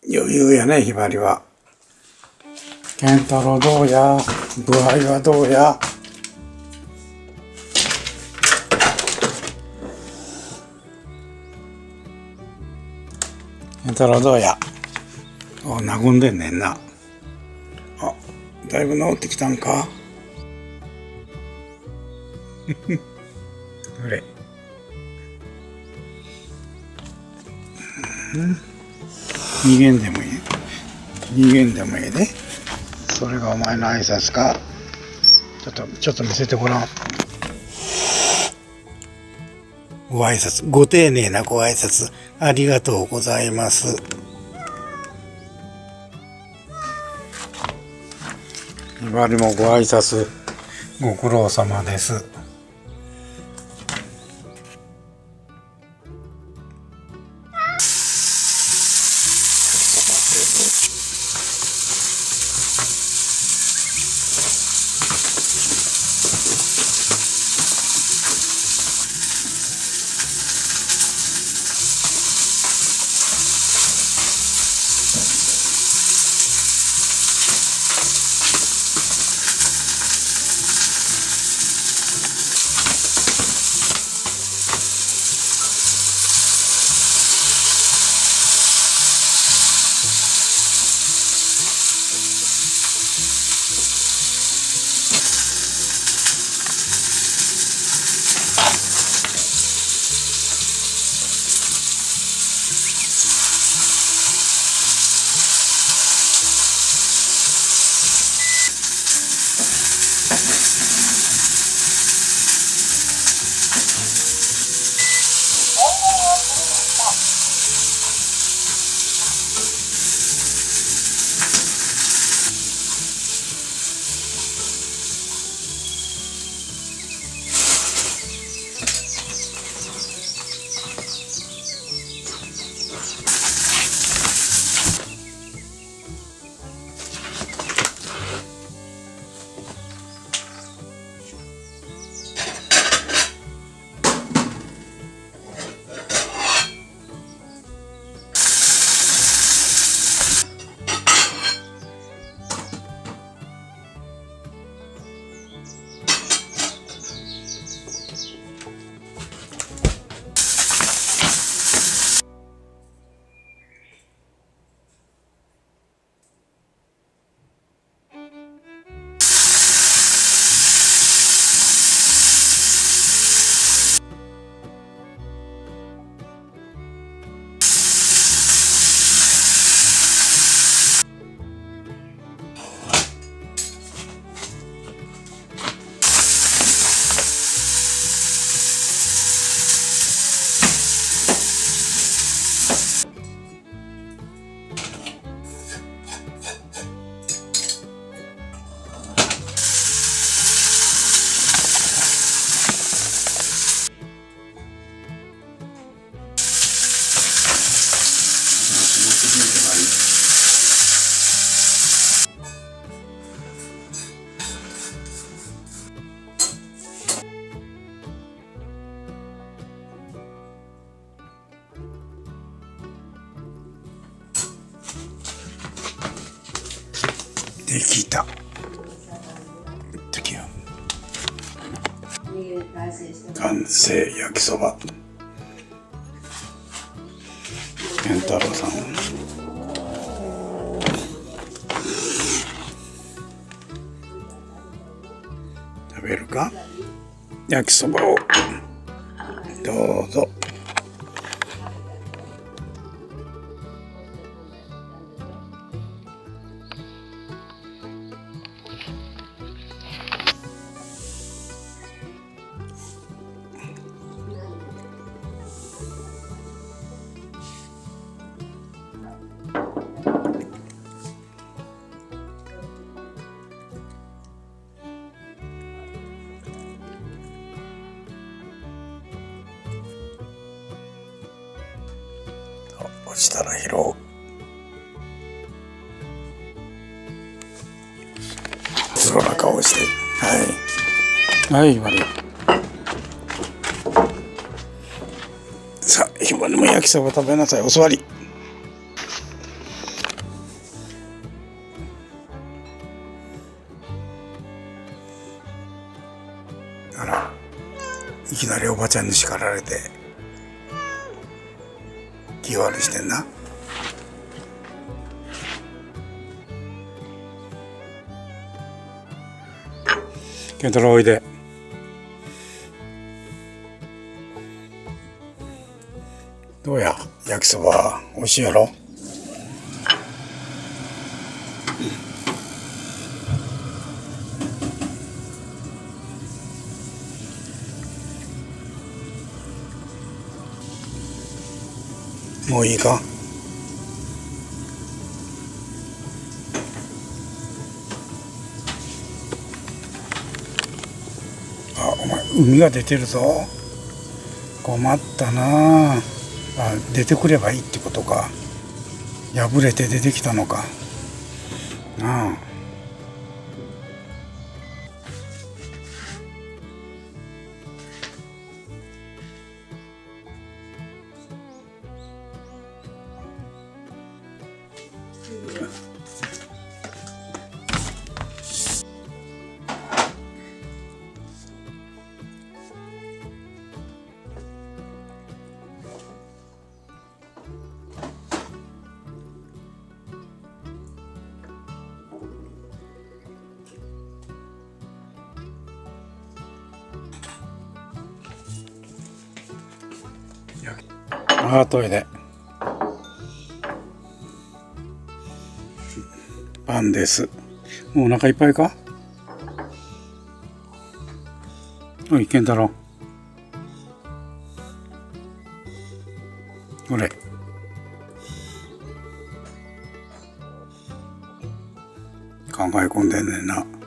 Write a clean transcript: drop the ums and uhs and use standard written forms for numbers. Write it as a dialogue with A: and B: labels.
A: 余裕やね、ひばりは。健太郎どうや、具合はどうや。健太郎どうや。お、和んでんねんな。あ、だいぶ治ってきたんか。これ。逃げんでもいい。逃げんでもいいで。それがお前の挨拶か。ちょっと見せてごらん。ご挨拶、ご丁寧なご挨拶、ありがとうございます。ひばりもご挨拶、ご苦労様です。できた。完成焼きそば。健太郎さん。食べるか。焼きそばをどうぞ。落ちたら拾う。プロな顔して。はい。はい、マリオ。さあ、ひばりも焼きそば食べなさい。お座り。 いきなりおばちゃんに叱られて気悪してんな。健太郎おいで。どうや、焼きそば美味しいやろ。もういいか。あ、お前海が出てるぞ。困ったなあ。出てくればいいってことか。破れて出てきたのかなあ。トイレ。パンです。もうお腹いっぱいか。おい、健太郎。ほれ。考え込んでんねんな。